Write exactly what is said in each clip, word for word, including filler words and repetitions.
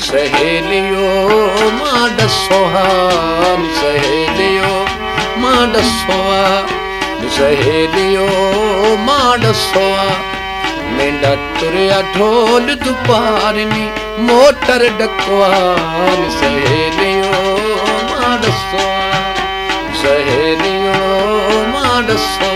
सहेलियो मां दसो हाल सहेलियो मां दसो सहेलियो मां दसो मेंढा तुरिया ढोल दुपारनी मोटर डकवाल सहेलियो मां दसो सहेलियो मां दसो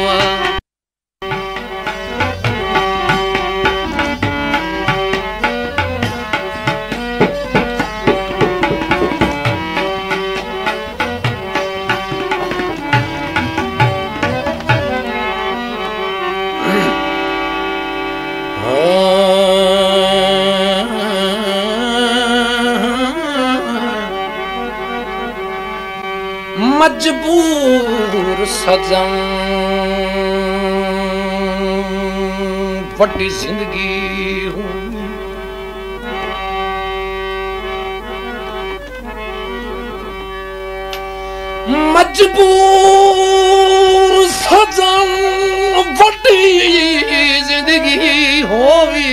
मजबूर सजन वड्डी जिंदगी हूं मजबूर सजन वड्डी जिंदगी होवी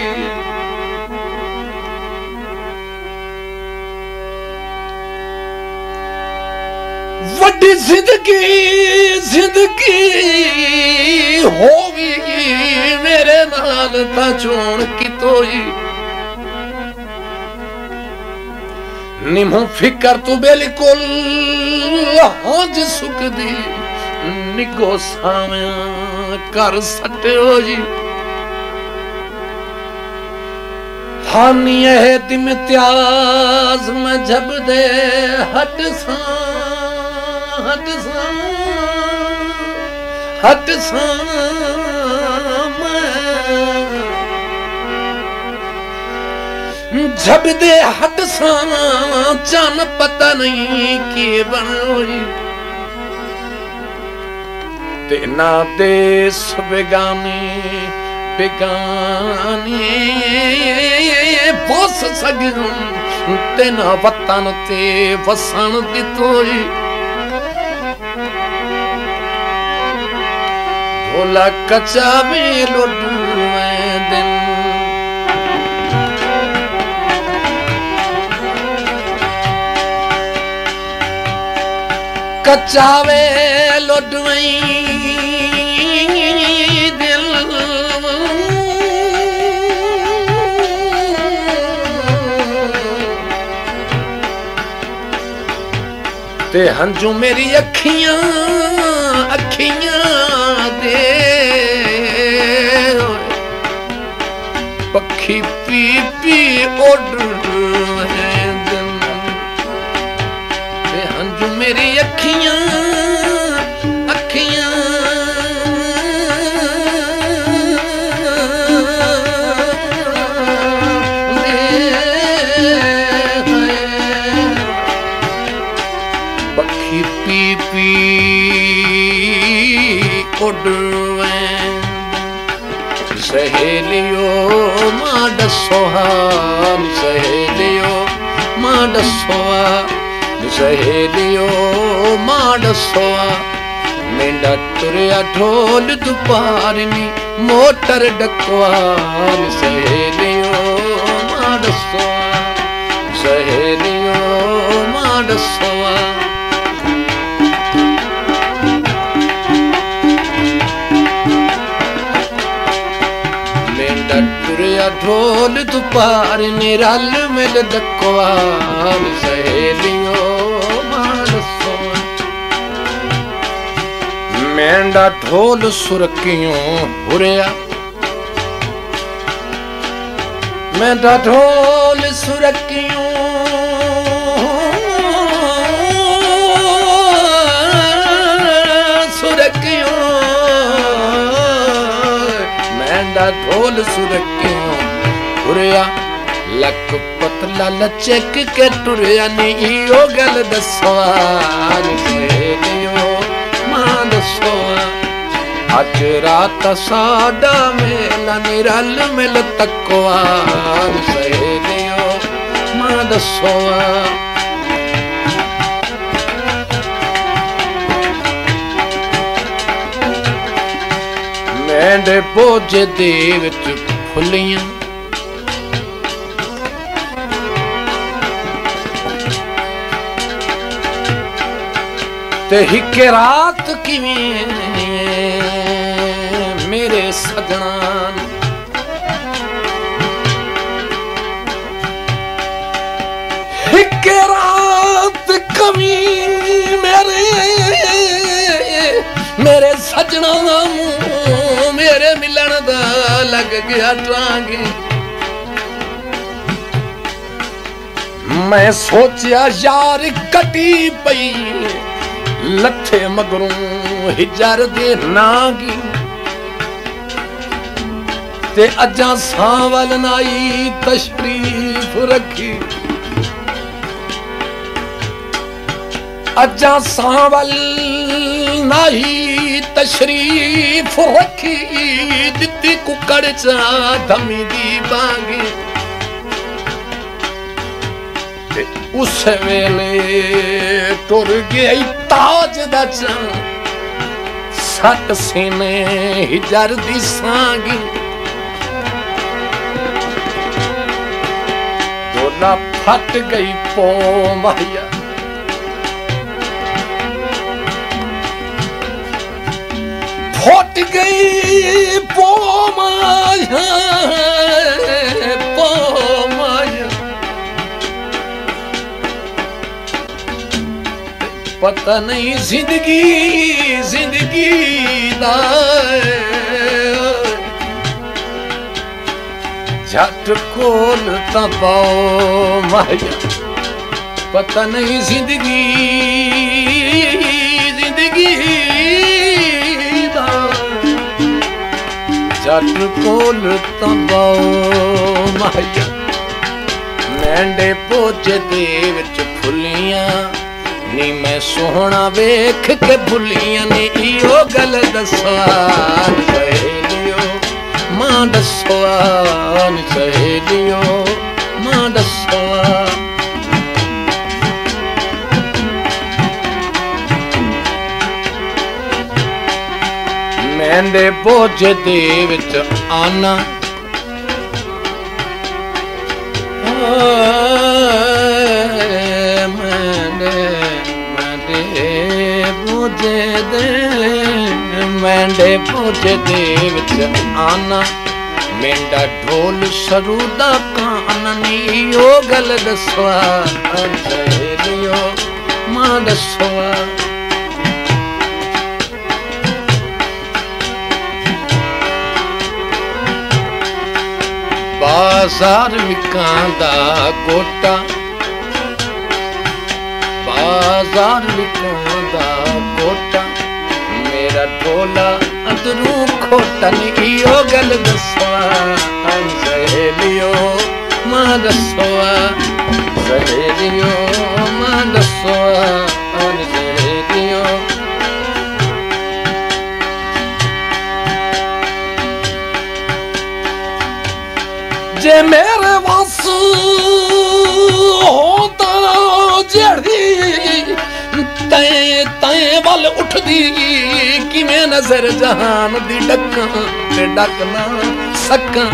वड्डी जिंदगी जिंदगी होवी मेरे नाल ता चोण कितोई निमो फिकर तू बिल्कुल हंज सुखदी निगो सामया कर सटियो जी हानी है दिम त्याज में जब दे हट सा हट सा हट सा जब दे हट सा चन पता नहीं के बनोई ते ना देश बेगानी बेगानी बस सगन ते ना वतन ते वसन दितोई भोला कच्चा में लुटू दिन कच्चा वे लुटवई दिल ते हंजू मेरी अखियां अखियां दे पक्षी पी पी उड़ है दिन ते हंजू मेरी अखियां अखियां दे पक्षी पी पी उड़वे सहेलियो मां दसो हाल सहेलियो मां दसो सहेलियो मां दसो मेंढा तुरिया ढोल दुपारनी मोटर डकवाल सहेलियो मां दसो सहेलियो मां दसो ढोल दुपार निरल मिल दकवाल सहेलियो मां दसो मेंढा ढोल सुरकियों हुरिया मेंढा ढोल सुरकियों सुरकियों मेंढा ढोल सुरकियों टुरिया लक पतला लचक के टुरिया नी ओ गल दसो सहेलियो मां दसो अज रात साडा मेला निरल मिल तकवाल सहेलियो मां दसो मेंढे बोझे दे विच फुलियां ते हिके रात किवें मेरे सजना हिके रात कमी मेरे मेरे सजना मेरे मिलन दा लग गया टांगे। मैं सोचा यार कटी पई लथे मगरों हिजर दे नागी ते अजा सांवल नाई तशरीफ रखी अजा सांवल नाई तशरीफ रखी दिती कुकड़ चा धमी दी बांगी उस वेले टुर गई ताज दा चां सट सीने हिजर दी सांगी दोना फट गई पो माया फट गई पो माया पो माया पता नहीं जिंदगी जिंदगी दा झट कोल तबाओ माया पता नहीं जिंदगी जिंदगी दा झट कोल तबाओ माया मैंडे पोचे दे विच फुलियां नी मैं सोहना वेख के भुलियां ने इहो गल दसवा सहेलियो मां दसवा सहेलियो मां दसवा मैंडे बोझ दे विच आना मैंडे बोझ दे विच आना मेंढा ढोल सरू दा काननी ओ गल दसवा सहेलियो मां दसवा बाजार विकांदा गोटा बाजार विकांदा गोटा मेरा ढोला अंदरू खोटा नी ओ गल दसवा सहेलियो मां दसवा सहेलियो मां दसवा सहेलियो जे मेरे वास होता जेड़ी तैं तैं वल उठदी किवें नजर जहान दी डक्कां ते डक ना सकां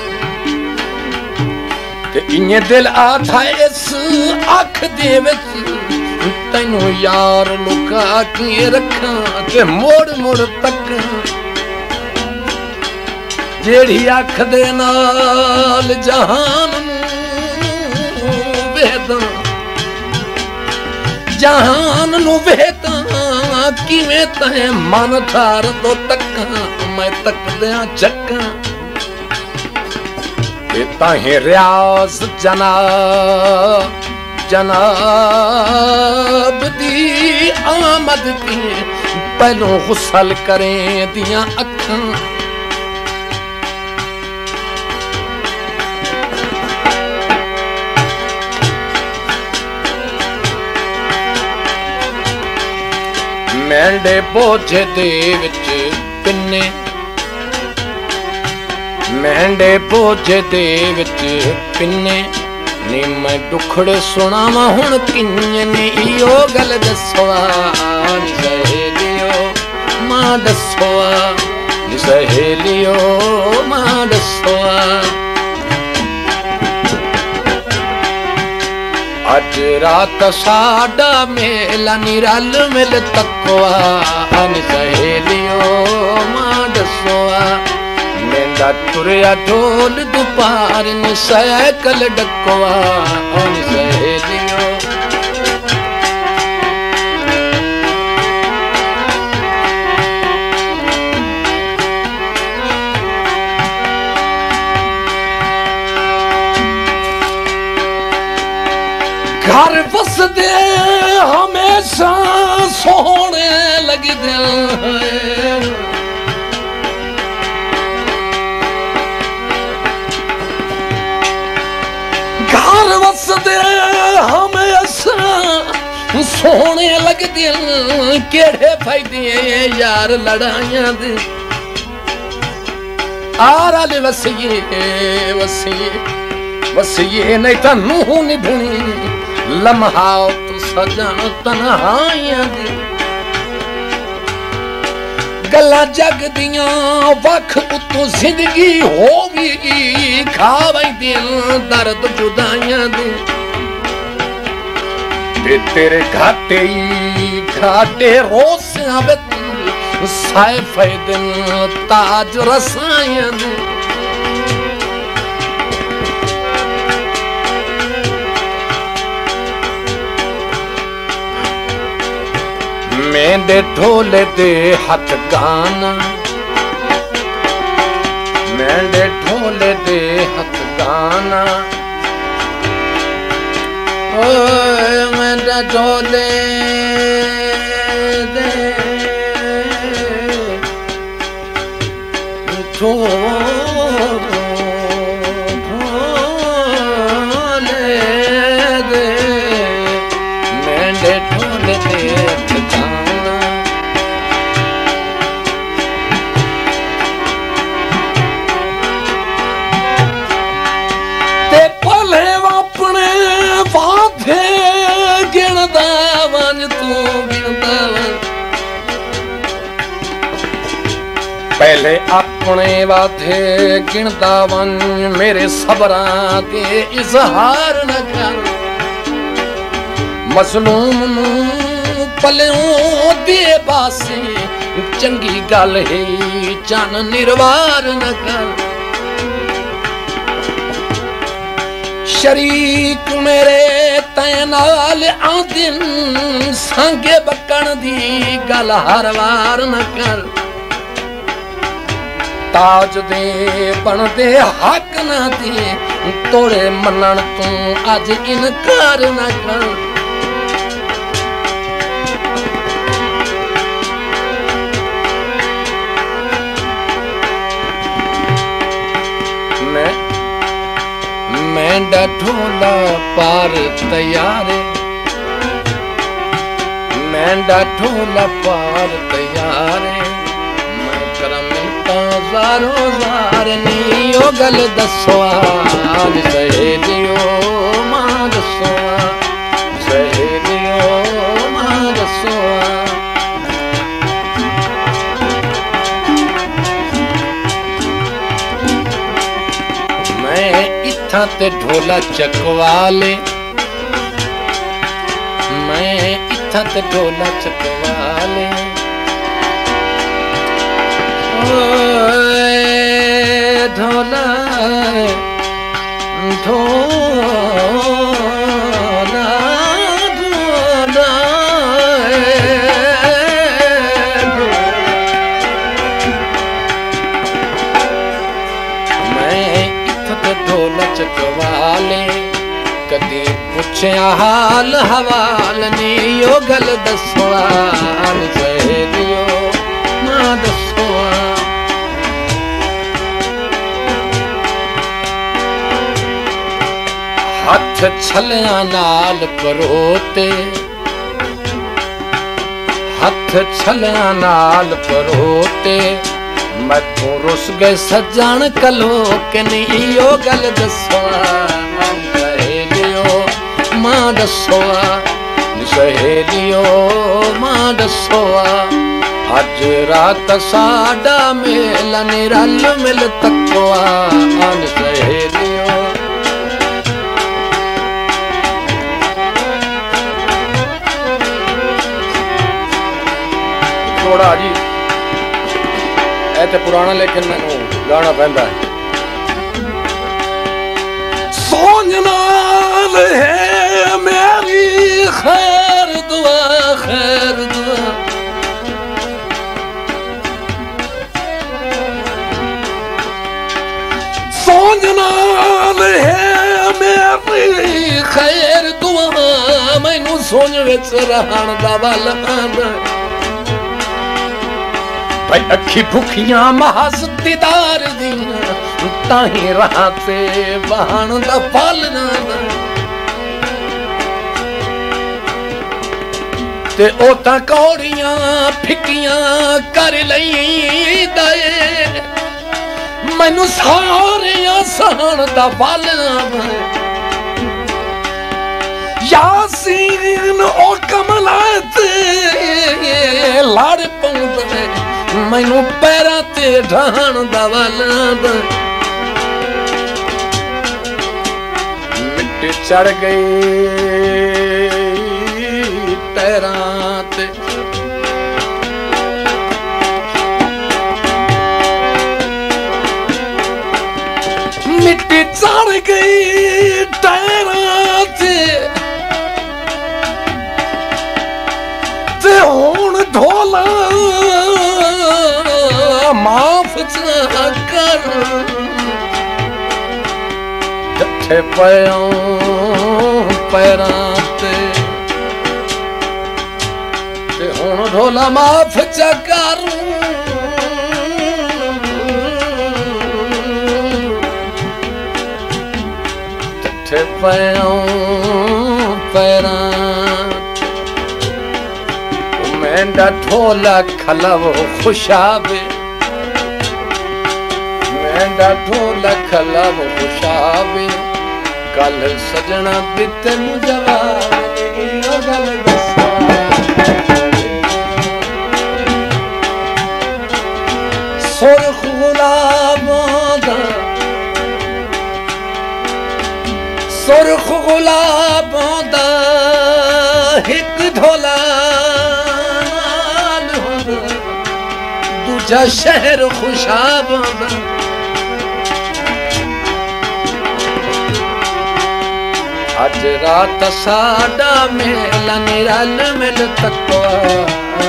ते इन्ने दिल आधा इस अख दे विच तैनू यार लुका के रखां ते मोड़ मोड़ तकां जेड़ी अख दे नाल जहान नू वेदां जहान नू वेदां किवें तैं मन ठार तो तकां मैं तकदियां चक्कां ते ताहीं रियाज जना जनाब दी आमद दी पहलों गुसल करें दियां अखां मैंडे बोझ दे विच पिन्ने मैंडे बोझ दे विच पिन्ने नी मैं दुखड़े सुनावा हुण किंजे नी इहो गल दसवा सहेलियो मां दसवा सहेलियो मां दसवा अज रात साडा मेला नी रल मिल तकवा अन सहेलियो मां दसवा मेरा तुरया ढोल दुपार नी सैकल डकवा अन सहेलियो घर बसदे हमेशा सोहने लगदे घर बसदे हमेशा सोहने लगदे केड़े फायदे यार लड़ाइयां दे आर आले वसिए वसिए वसिए नहीं तो नूह निभनी लम्हा तू सजन तन्हाइयां दी गल्लां जग दियां वख उतों जिंदगी होगी खावे दिल दर्द जुदाइयां दी ते तेरे घाटे घाटे रोसियां बिच साए फैदन ताज रसाइयां दी मेरे ढोले दे हथ गाना मेरे ढोले दे हथ गाना ओए मेरे ढोले दे ढोले दे मेरे ढोले दे हथ गाना पहले अपने वादे गिनदा वन मेरे सबरां दे इजहार न कर मजलूम नूं पल्यों दे पासे चंगी गल है चन निर्वार न कर शरीक मेरे तै नाल आंदिन संगे बकण दी गल हर वार न कर ताज दे बनदे हक ना दे तोड़े मनन तू अज इनकार न कर मैं मैं ढोला पार तैयार मैं ढोला पार तैयार ज़ारो ज़ार नी ओ गल दसवा सहेलियो मां दसवा सहेलियो मां दसवा मैं इत्थां ते ढोला चकवाले मैं इत्थां ते ढोला चकवाले ढोला ढोला ढोला मैं इत्थे ढोला चकवाले कदी पुछया हाल हवाल नी ओ गल दसवा सहेलियो मां दसवा हथ छलिया नाल परोते हथ छलिया नाल परोते मैं तू रुस गए सजन कलो के नहीं ओ गल दसवा सहेलियो मां दसवा सहेलियो मां दसवा अज रात साडा मेला नी रल मिल तकवा अन सहेलियो मोड़ा जी ऐ पुराना लेकिन मैनू गाना पैंदा है। सोचना है मेरी खैर दुआ खैर दुआ सोचना है मेरी खैर दुआ मैनू सोच विच रहण दा वल आंदा भाई अखी भुखियां महज दीदार दियां ताही राह ते बहण दा फल ना ते ओ तां कौड़ियां फिकियां कर लई दे मैनू सारे सहण दा फल यासीन ओ कमला ते लड़ पौंदा मैनू पैरां ते ढाण दा वल मिट्टी चढ़ गई पैरां ते मिट्टी चढ़ गई पैरां ते ते हुण ढोला माफ कर जठे पयों पैरां ते ते हुण ढोला माफ कर जठे पयों पैरां मेंढा ढोला खलव खुशाबे मेंढा ढोला खलव खुशाबे कल सजना दिते नू जवाब ओ गल दसा सुरख गुलाबां दा सुरख गुलाबां दा हिक ढोला दूजा शहर खुशाबां दा अज रात साडा मेला निरल मिल तकवा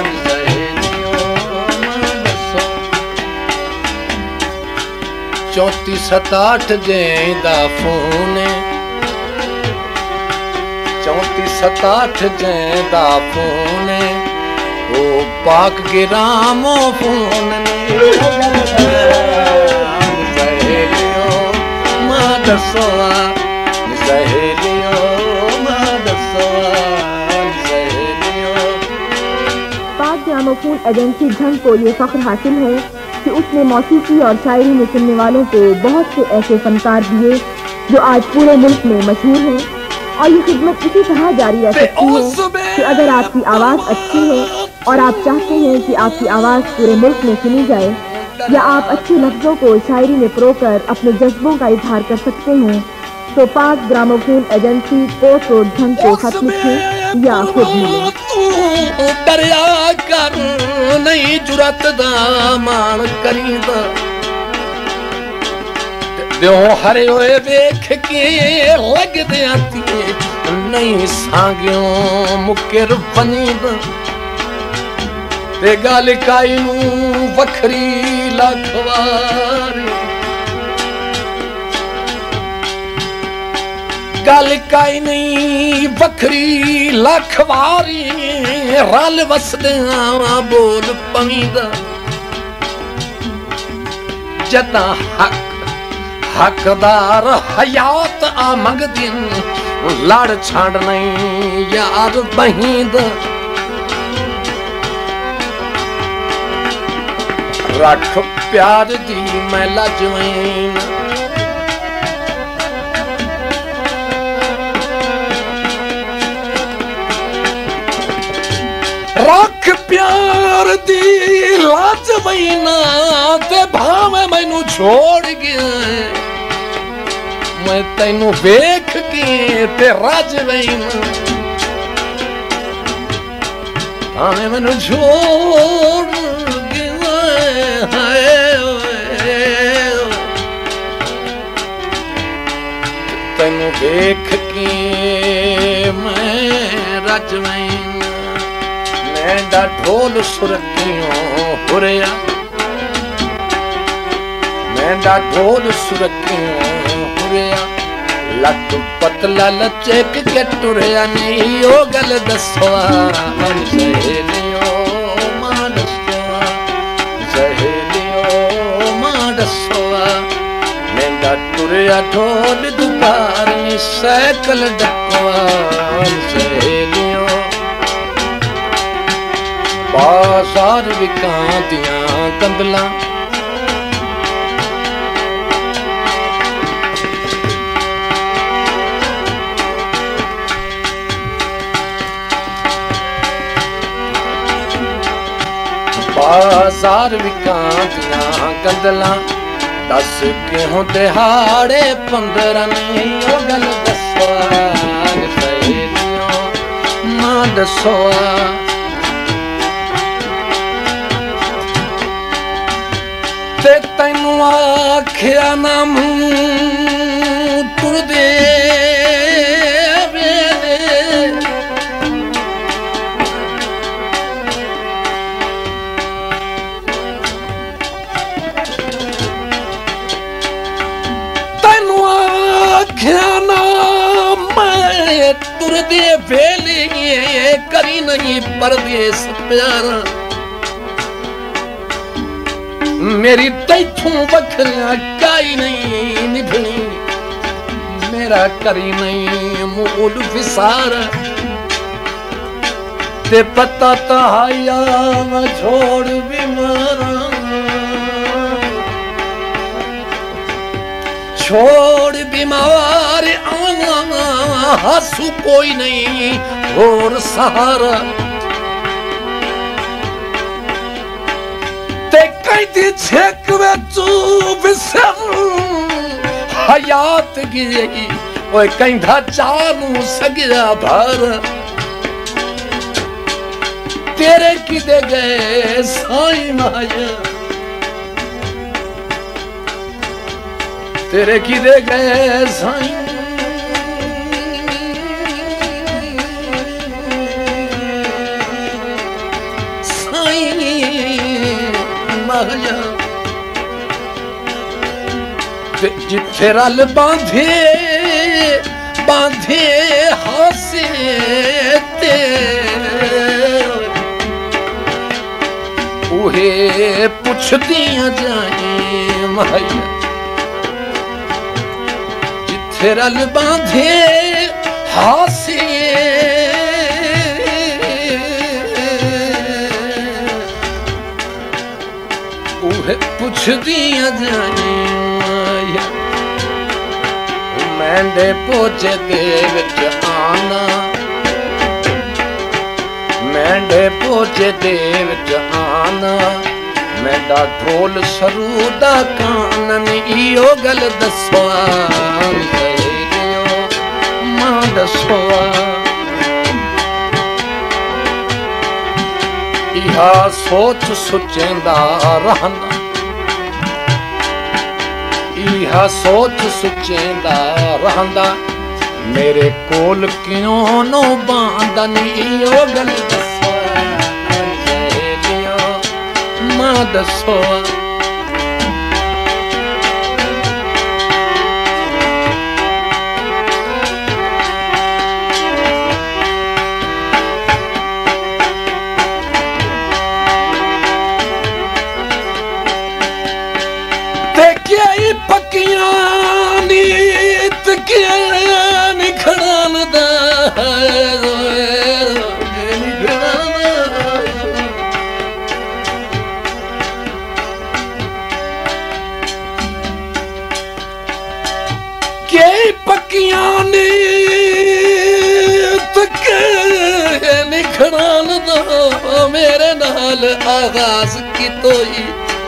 चौती सताठ जैदा फोन चौती सताठ जैदा फोन ओ पाक गिरामो फोन सहेलियो मां दसो सहेलियो मां दसो सहेलियो। पाक ग्रामोफोन एजेंसी ढंग को ये फख्र हासिल है कि उसने मौसीकी और शायरी में सुनने वालों को बहुत से ऐसे फनकार दिए जो आज पूरे मुल्क में मशहूर हैं और ये खिदमत इसी तरह जारी रह सकती है कि अगर आपकी आवाज़ अच्छी है और आप चाहते हैं कि आपकी आवाज़ पूरे मुल्क में सुनी जाए या आप अच्छे लफ्ज़ों को शायरी में परोकर अपने जज्बों का इजहार कर सकते हैं तो पाक ग्रामोफोन एजेंसी पोस्ट रोड ढंग को खत लिखें या खुद मिलें। दरिया कर नहीं जुरत दा मान करीदा दियो हरे होए वेख के लग दे आती नहीं सांगियों मुकर बनीदा ते गल काई नू वखरी लखवारी गल काई नहीं वखरी लखवारी रल वसदियां बोल पवीदा जदा हक हकदार हयात आ मंगदिन लड़ छाड़ नहीं यार बहिंद रख प्यार दी मैं लजवैन रख प्यार दी लजवैना ते भावे मैनू छोड़ गया मैं तैनू वेख के ते रज वैना भावे मैनू छोड़ तेनू देख के मैं रच वैना मैंडा ढोल सुरखियों हुरिया मैंडा ढोल सुरखियों हुरिया लक पतला लचक के टुरिया नहीं ओ गल दसवा सहेलियो मां दसवा सहेलियो मां दसवा मैंडा टुरिया ढोल दुपारी सैकल डकवा सहेलियो बाजार विकांतियां कंदला बाजार विकांतियां कंदला दस क्यों दिहाड़े पंद्रह नहीं ओ गल दसवा सहेलियो मां दसवा ते तैनू आख्या ना मूं टुरदे वेले तैनू आख्या ना मैं टुरदे वेले करी नहीं परदेस प्यारा मेरी तैथू बखरिया काई नहीं निभनी मेरा करी नहीं मूल विसार ते पता तहाया मैं छोड़ बीमारा छोड़ बीमार आना हंसू कोई नहीं और सहारा कहती छेक में तू बिसर हयात गिरी ओए कहता चालू सगिया भर तेरे की दे गए साई माया तेरे की दे गए साई जिथे रल बांधे बांधे हासे ते उहे पुछदियां जाए माया जिथे रल बांधे हासे पुछदियां जाए मैंडे पोचे दे विच आना मैंडे पोचे दे विच आना मैंडा ढोल सरू दा कानन इहो गल दसवा सहेलियो मां दसवा इहा सोच सुचेंदा रहंदा इहा सोच सुचेंदा रहंदा मेरे कोल क्यों नो बांधन इहो गल दसो सहेलियो मां दसो पक्कियां नीत के निखड़न दा के पक्कियां नीत के निखड़न दा मेरे नाल आगाज की तोई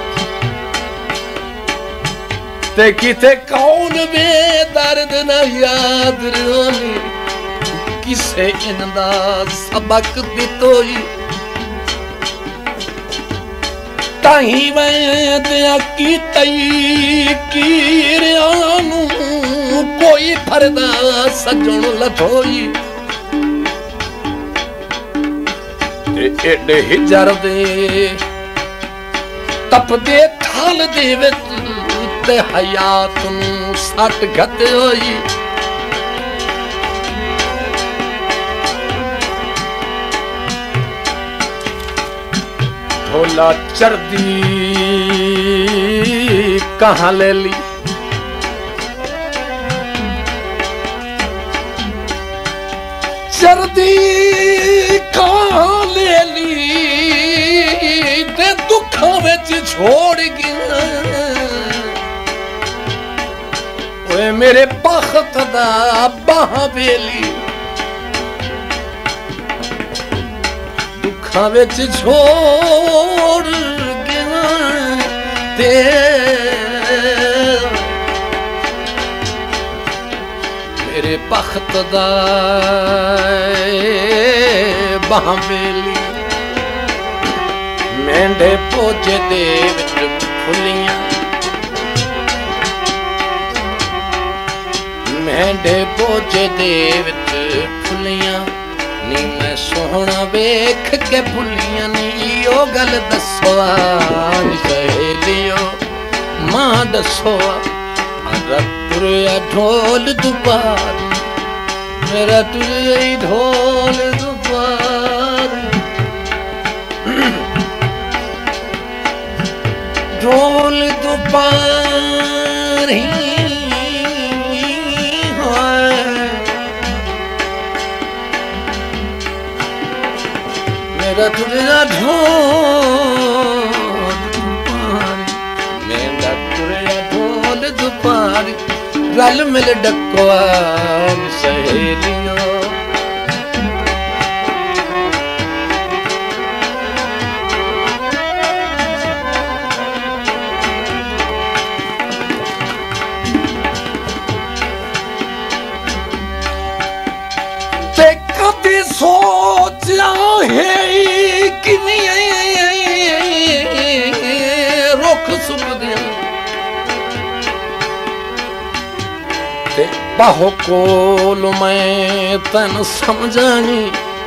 ते किथे कौन में दर्द न याद रोनी किसे इनदा सबक दितोई ताही वैद्या की तई कीरियानू कोई फरदा सजण लथोई ते एडे हिजर दे तपदे थाल दे विच ते हयात नू सट घत होई ढोला चरदी कहाँ ले ली चरदी कहाँ ले ली ते दुखा विच छोड़ गया ओए मेरे बख्त दा बाह बेली दुखा विच छोड़ गया ते मेरे बख्त दा बाह बेली मेंढे पोचे दे विच फुलियां मेंढे पोचे दे विच फुलियां नी मैं सोहना वेख के भुलियां नी ओ गल दसो सहेलियो मां दसो मेरा तुरया ढोल दुपार मेरा तुरया ढोल दुपार ढोल दुपार मेरा तुरया ढोल दुपारी मेरा तुरया ढोल दुपारी रल मिल डकवान सहेलियों ते कभी सोचा है कि रुख सुखदे ते बाहो कोल मैं तन समझानी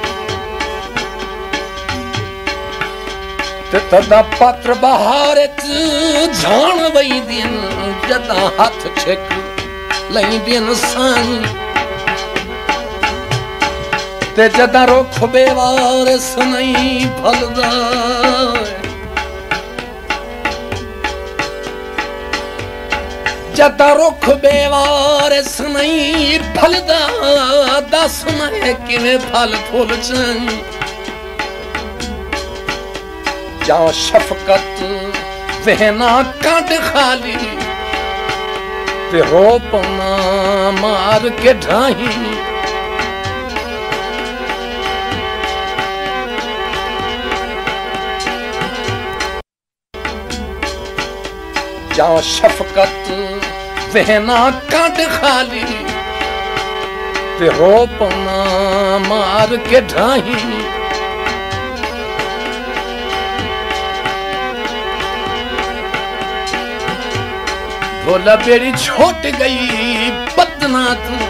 ते तदा पत्र बहार जान वही दिन जदा हथ छिक लई दिन साई ते जदा रुख बेवार सनई फलदा जदा रुख बेवार सनई फलदा दस मैं किवें फल फुल चाई जा शफकत वहना कंड खाली ते रोपना मार के ढाही जा शफकत वहना कंड खाली ते रोपना मार के ढाही ढोला बेड़ी छोट गई बदना तू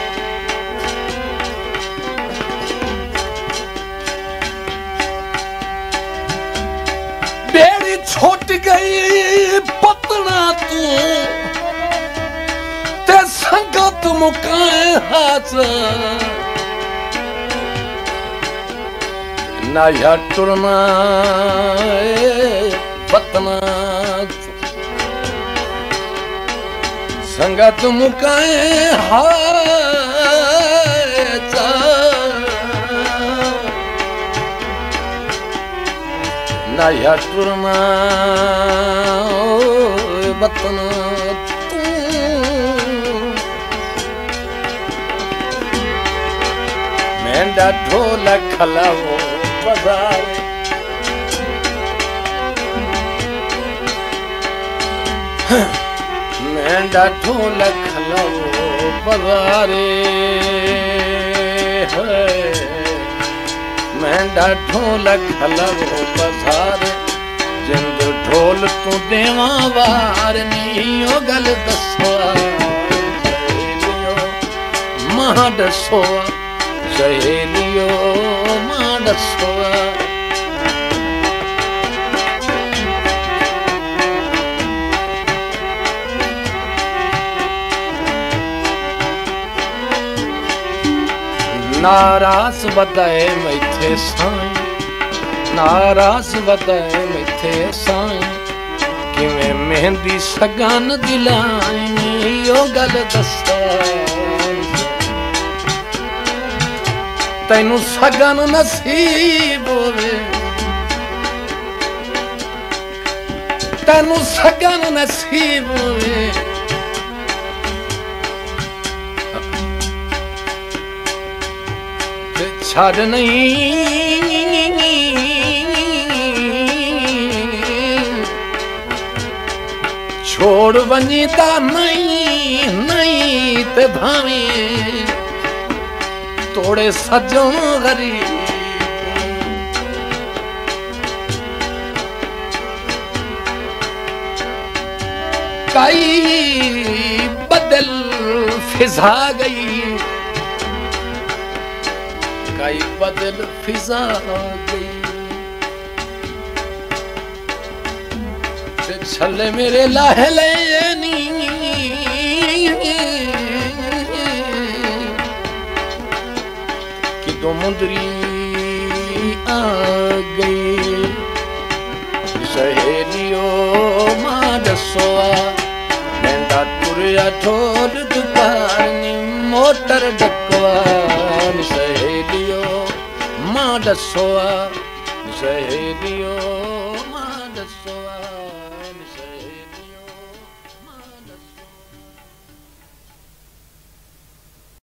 बेड़ी छोट गई पतना तू ते संगत मुकाए हाथ ना या टुरना पतना संगत मुकाए हाथ ना या टुरना बतना तू मेंढा ढोला खलाओ बाजार मेंढा ढोला खलाओ बाजारे है मेंढा ढोला खलाओ बाजारे जिंद ढोल तू देवा वार नी ओ गल दसो सहेलियो मां दसो सहेलियो मां दसो नारास वदाए मैथे साईं नारास वदाए मैथे साईं किवें मेहंदी सगान दिलाईं ओ गल दसा तैनू सगन नसीब होवे तैनू सगन नसीब होवे छड़ नहीं छोड़ वञीता नहीं नहीं ते भावें तोड़े सजो गरीब काई बदल फिजा गई काई बदल फिजा गई छले मेरे लाहले नी कि दो मुंदरी आ गई सहेलियो मां दसो नंदा तुरिया ढोल दुकानी मोटर डकवा सहेलियो मां दसो सहेलियो मां दसो।